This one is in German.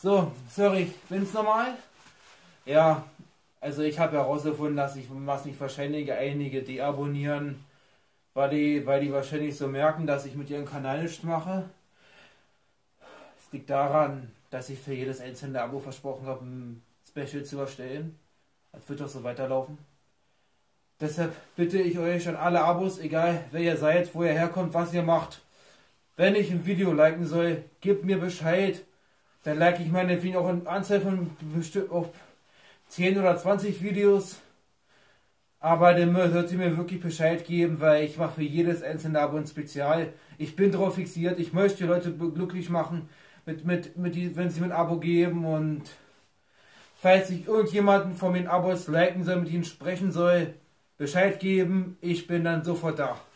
So, sorry, ich bin's nochmal. Ja, also ich habe herausgefunden, dass ich was nicht wahrscheinlich einige deabonnieren, weil die wahrscheinlich so merken, dass ich mit ihrem Kanal nichts mache. Es liegt daran, dass ich für jedes einzelne Abo versprochen habe, ein Special zu erstellen. Das wird doch so weiterlaufen. Deshalb bitte ich euch an alle Abos, egal wer ihr seid, wo ihr herkommt, was ihr macht. Wenn ich ein Video liken soll, gebt mir Bescheid. Dann like ich meinetwegen auch eine Anzahl von bestimmt auf 10 oder 20 Videos. Aber dann sollt ihr mir wirklich Bescheid geben, weil ich mache für jedes einzelne Abo ein Spezial. Ich bin darauf fixiert, ich möchte die Leute glücklich machen, wenn sie mir ein Abo geben. Und falls ich irgendjemanden von den Abos liken soll, mit ihnen sprechen soll, Bescheid geben, ich bin dann sofort da.